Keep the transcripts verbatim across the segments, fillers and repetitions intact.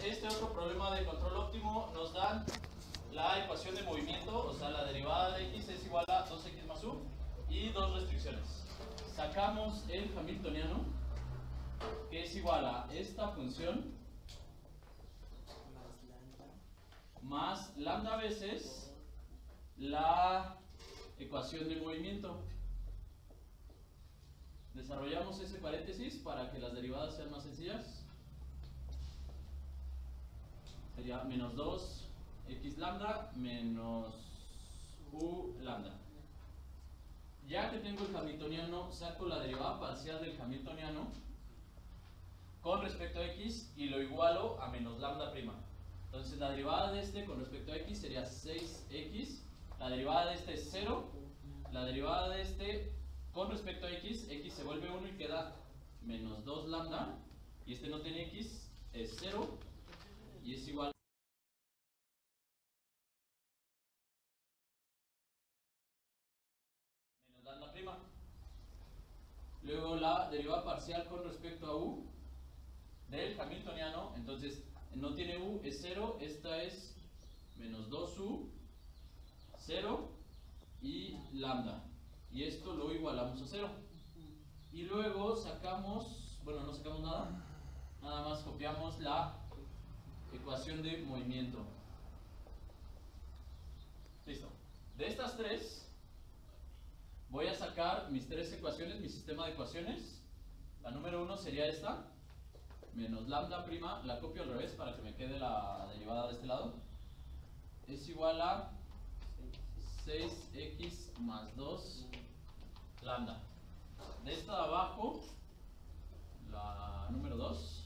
este otro problema de control óptimo, nos dan la ecuación de movimiento, o sea, la derivada de x es igual a dos x más u y dos restricciones. Sacamos el hamiltoniano, que es igual a esta función más lambda veces la ecuación de movimiento. Desarrollamos ese paréntesis para que las derivadas sean más sencillas. Sería menos dos x lambda menos u lambda. Ya que tengo el hamiltoniano, saco la derivada parcial del hamiltoniano con respecto a x y lo igualo a menos lambda prima. Entonces la derivada de este con respecto a x sería seis x, la derivada de este es cero, la derivada de este con respecto a x, x se vuelve uno y queda menos dos lambda, y este no tiene x, es cero, y es igual a menos lambda prima. Luego la derivada parcial con respecto a u del hamiltoniano, entonces no tiene u, es cero, esta es menos dos u, cero y lambda. Y esto lo igualamos a cero. Y luego sacamos, bueno, no sacamos nada, nada más copiamos la ecuación de movimiento. Listo. De estas tres, voy a sacar mis tres ecuaciones, mi sistema de ecuaciones. La número uno sería esta, menos lambda prima, la copio al revés para que me quede la derivada de este lado. Es igual a seis x más dos lambda. De esta de abajo, la número dos,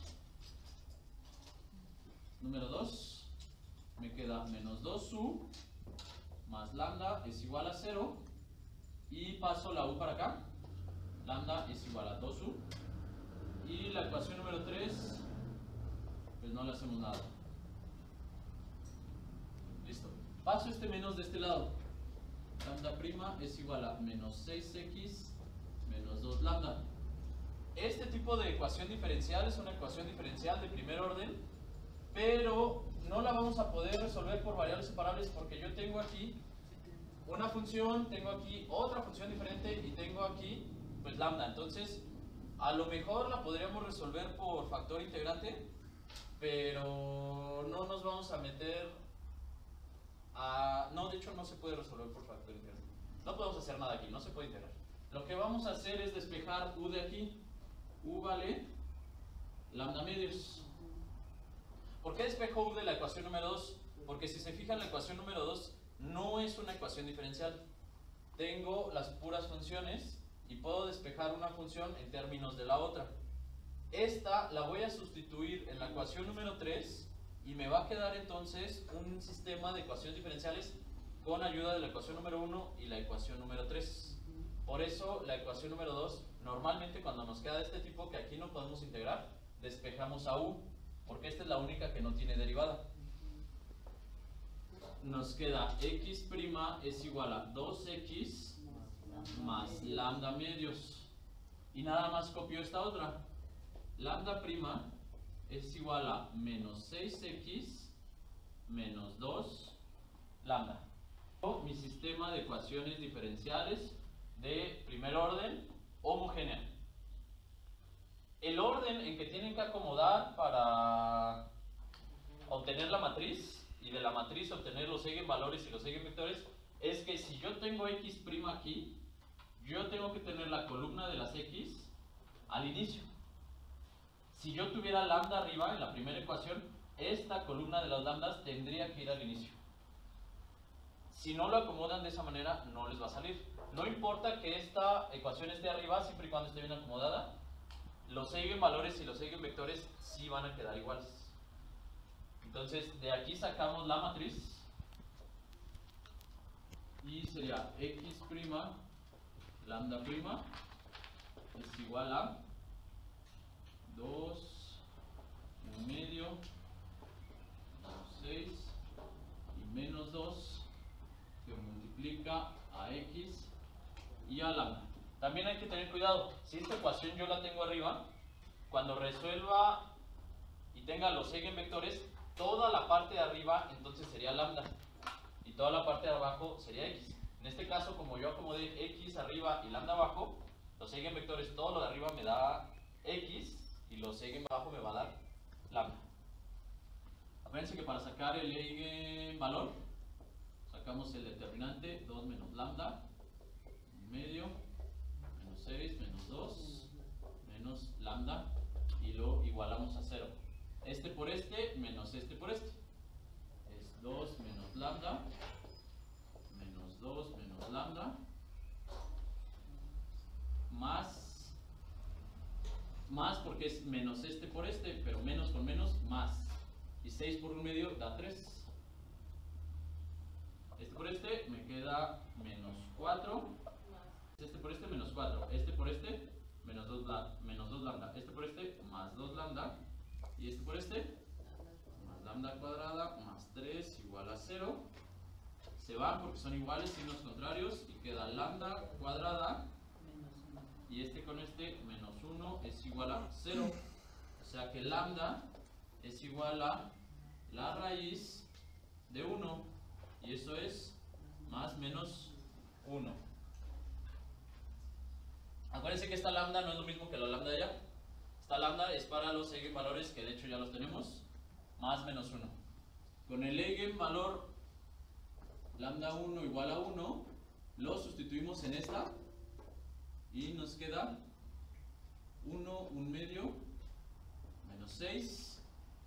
número dos, me queda menos dos u más lambda es igual a cero, y paso la u para acá, lambda es igual a dos u, y la ecuación número tres, pues no le hacemos nada. Listo. Paso este menos de este lado. Lambda prima es igual a menos seis x menos dos lambda. Este tipo de ecuación diferencial es una ecuación diferencial de primer orden, pero no la vamos a poder resolver por variables separables porque yo tengo aquí una función, tengo aquí otra función diferente y tengo aquí pues lambda. Entonces a lo mejor la podríamos resolver por factor integrante, pero no nos vamos a meter a... no, de hecho no se puede resolver por factor integrante. No podemos hacer nada aquí, no se puede integrar. Lo que vamos a hacer es despejar u de aquí. U vale lambda medios. ¿Por qué despejo u de la ecuación número dos? Porque si se fijan, la ecuación número dos no es una ecuación diferencial. Tengo las puras funciones y puedo despejar una función en términos de la otra. Esta la voy a sustituir en la ecuación número tres y me va a quedar entonces un sistema de ecuaciones diferenciales con ayuda de la ecuación número uno y la ecuación número tres. Por eso la ecuación número dos, normalmente cuando nos queda de este tipo que aquí no podemos integrar, despejamos a u, porque esta es la única que no tiene derivada. Nos queda x' es igual a dos x más lambda medios. Y nada más copio esta otra. Lambda prima es igual a menos seis x menos dos lambda. Mi sistema de ecuaciones diferenciales de primer orden homogénea. El orden en que tienen que acomodar para obtener la matriz y de la matriz obtener los eigenvalores y los eigenvectores es que si yo tengo x' aquí, yo tengo que tener la columna de las x al inicio. Si yo tuviera lambda arriba en la primera ecuación, esta columna de las lambdas tendría que ir al inicio. Si no lo acomodan de esa manera, no les va a salir. No importa que esta ecuación esté arriba, siempre y cuando esté bien acomodada, los eigenvalores y los eigenvectores sí van a quedar iguales. Entonces, de aquí sacamos la matriz y sería x' lambda prima es igual a dos y medio menos seis y menos dos que multiplica a x y a lambda. También hay que tener cuidado, si esta ecuación yo la tengo arriba, cuando resuelva y tenga los eigenvectores, toda la parte de arriba entonces sería lambda y toda la parte de abajo sería x. En este caso, como yo acomodé x arriba y lambda abajo, los eigenvectores, todo lo de arriba me da x y los eigen abajo me va a dar lambda. Acuérdense que para sacar el eigenvalor sacamos el determinante dos menos lambda, medio, menos seis, menos dos, menos lambda, y lo igualamos a cero. Este por este, menos este por este. Es dos menos lambda, menos dos menos lambda, más, más porque es menos este por este, pero menos con menos, más. Y seis por un medio da tres. Este por este me queda menos cuatro. Este por este menos cuatro. Este por este menos dos, menos dos lambda. Este por este más dos lambda. Y este por este más lambda cuadrada más tres igual a cero. Se van porque son iguales, signos contrarios. Y queda lambda cuadrada. Y este con este menos uno es igual a cero. O sea que lambda es igual a la raíz de uno. Y eso es más menos uno. Acuérdense que esta lambda no es lo mismo que la lambda de allá. Esta lambda es para los eigenvalores, que de hecho ya los tenemos, más menos uno. Con el eigenvalor lambda uno igual a uno, lo sustituimos en esta y nos queda uno, un medio, menos seis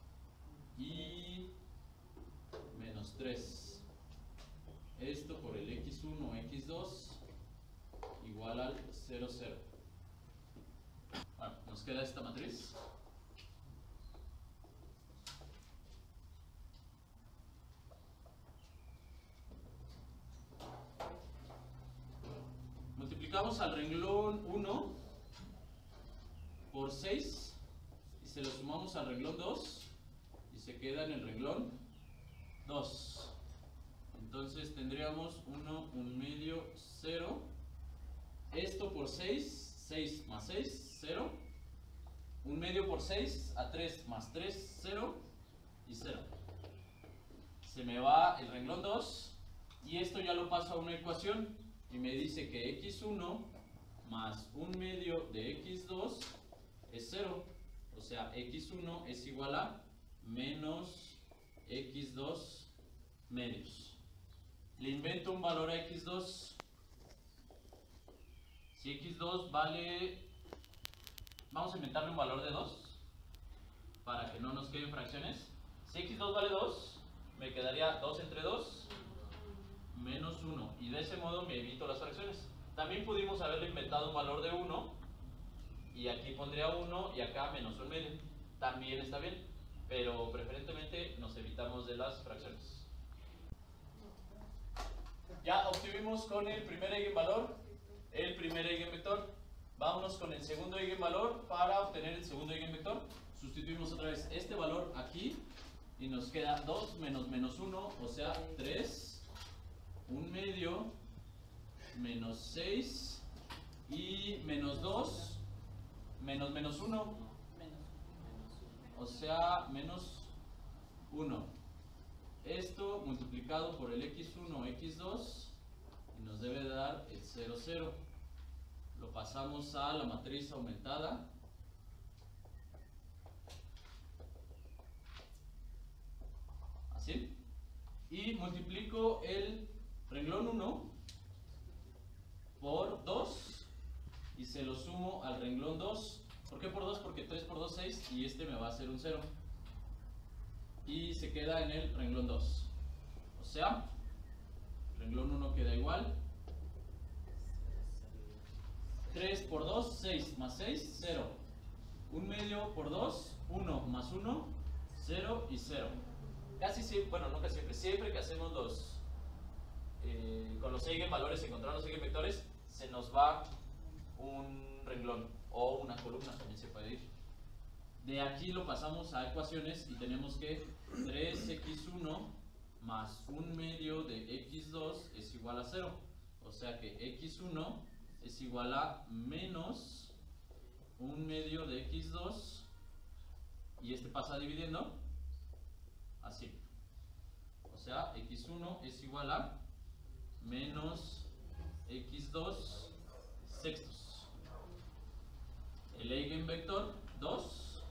y menos tres. Esto por el equis uno, equis dos igual al cero, cero. Bueno, nos queda esta matriz. Multiplicamos al renglón uno por seis y se lo sumamos al renglón dos y se queda en el renglón dos. Entonces tendríamos uno, un medio, cero. Esto por seis, seis más seis, cero. Un medio por seis, a tres más tres, cero. Y cero. Se me va el renglón dos. Y esto ya lo paso a una ecuación. Y me dice que equis uno más un medio de equis dos es cero. O sea, equis uno es igual a menos equis dos medios. Le invento un valor a equis dos. Si equis dos vale, vamos a inventarle un valor de dos para que no nos queden fracciones. Si equis dos vale dos, me quedaría dos entre dos menos uno, y de ese modo me evito las fracciones. También pudimos haberle inventado un valor de uno y aquí pondría uno y acá menos un medio. También está bien, pero preferentemente nos evitamos de las fracciones. Ya obtuvimos con el primer eigenvalor el primer eigenvector. Vámonos con el segundo eigenvalor. Para obtener el segundo eigenvector, sustituimos otra vez este valor aquí y nos queda dos menos menos uno, o sea tres, un medio, menos seis y menos dos, menos menos uno, o sea menos uno. Esto multiplicado por el equis uno, equis dos, y nos debe dar el cero, cero. Lo pasamos a la matriz aumentada. Así. Y multiplico el renglón uno por dos y se lo sumo al renglón dos. ¿Por qué por dos? Porque tres por dos, seis, y este me va a hacer un cero. Y se queda en el renglón dos. O sea, renglón uno queda igual. tres por dos, seis más seis, cero. un medio por dos, uno más uno, cero y cero. Casi siempre, bueno, no casi siempre, siempre que hacemos los, eh, con los eigenvalores, encontrar los eigenvectores, se nos va un renglón o una columna, también se puede ir. De aquí lo pasamos a ecuaciones y tenemos que tres equis uno más un medio de equis dos es igual a cero. O sea que equis uno es igual a menos un medio de equis dos y este pasa dividiendo así. O sea, equis uno es igual a menos equis dos sextos. El eigenvector dos,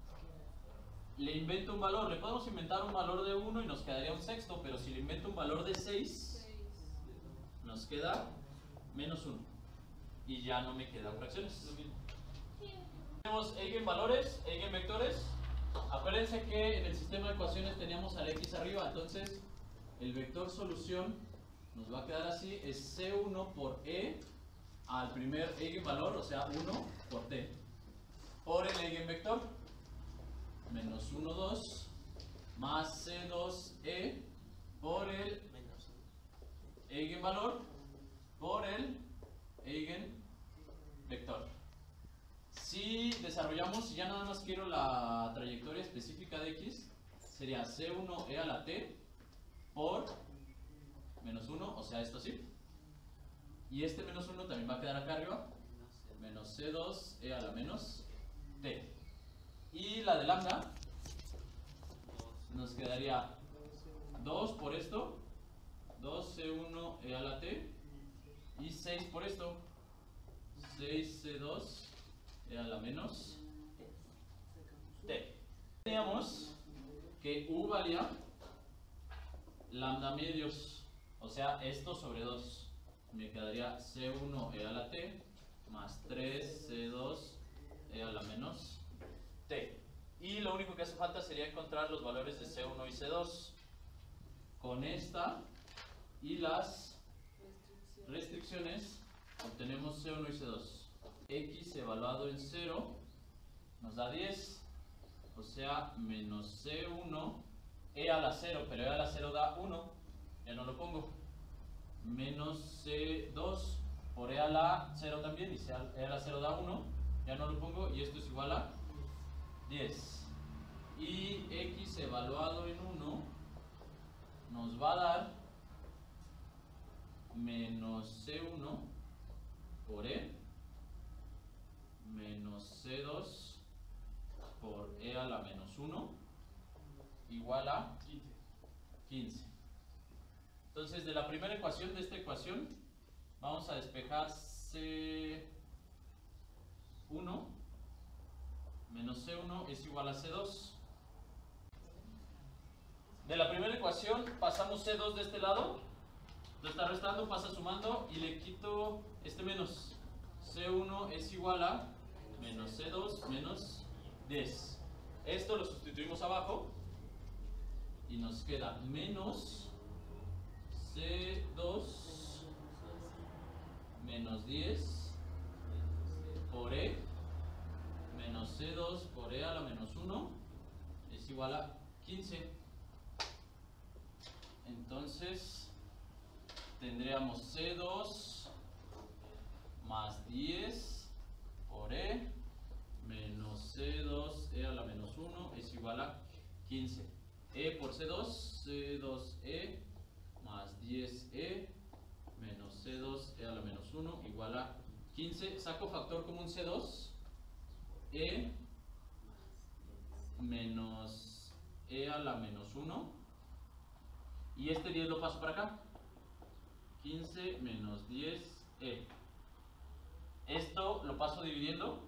le invento un valor, le podemos inventar un valor de uno y nos quedaría un sexto, pero si le invento un valor de seis, nos queda menos uno. Y ya no me quedan fracciones. Tenemos eigenvalores, eigenvectores. Acuérdense que en el sistema de ecuaciones teníamos al x arriba, entonces el vector solución nos va a quedar así, es ce uno por e al primer eigenvalor, o sea uno por t, por el eigenvector, menos uno, dos, más ce dos e por el eigenvalor, por el eigenvector. Si desarrollamos, si ya nada más quiero la trayectoria específica de x, sería ce uno e a la t por menos uno, o sea esto sí. Y este menos uno también va a quedar acá arriba, menos ce dos e a la menos t. Y la de lambda nos quedaría dos por esto, dos ce uno e a la t, y seis por esto, seis ce dos e a la menos t. Teníamos que u valía lambda medios, o sea esto sobre dos, me quedaría ce uno e a la t más tres ce dos e a la menos t. Y lo único que hace falta sería encontrar los valores de ce uno y ce dos. Con esta y las restricciones obtenemos ce uno y ce dos. X evaluado en cero nos da diez, o sea menos ce uno e a la cero, pero e a la cero da uno, ya no lo pongo, menos ce dos por e a la cero también, y e a la cero da uno, ya no lo pongo, y esto es igual a diez. Y x evaluado en uno nos va a dar menos ce uno por e menos ce dos por e a la menos uno igual a quince. Entonces, de la primera ecuación, de esta ecuación, vamos a despejar ce uno menos ce uno es igual a ce dos. De la primera ecuación pasamos ce dos de este lado, lo está restando, pasa sumando y le quito este menos. ce uno es igual a menos ce dos menos diez. Esto lo sustituimos abajo y nos queda menos ce dos menos diez por e menos ce dos por e a la menos uno es igual a quince. Entonces tendríamos ce dos más diez por e menos ce dos e a la menos uno es igual a quince. E por ce dos, ce dos e más diez e menos ce dos e a la menos uno igual a quince. Saco factor común ce dos, e menos e a la menos uno, y este diez lo paso para acá, quince menos diez e. Esto lo paso dividiendo,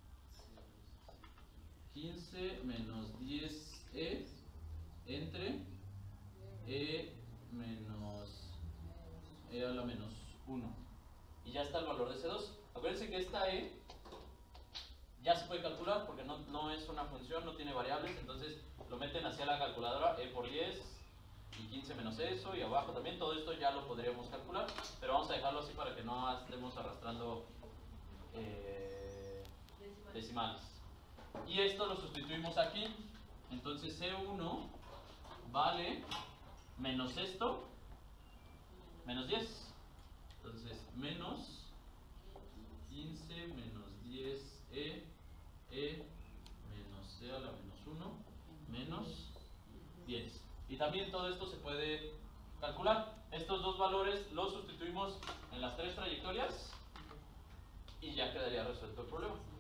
quince menos diez e entre e menos e a la menos uno, y ya está el valor de ce dos. Acuérdense que esta e ya se puede calcular porque no, no es una función, no tiene variables, entonces lo meten hacia la calculadora, e por diez y quince menos eso, y abajo también, todo esto ya lo podríamos calcular, pero vamos a dejarlo así para que no estemos arrastrando eh, decimales. Y esto lo sustituimos aquí, entonces ce uno vale menos esto, menos diez, entonces menos quince menos diez e, e menos c a la menos uno menos diez. Y también todo esto se puede calcular. Estos dos valores los sustituimos en las tres trayectorias y ya quedaría resuelto el problema.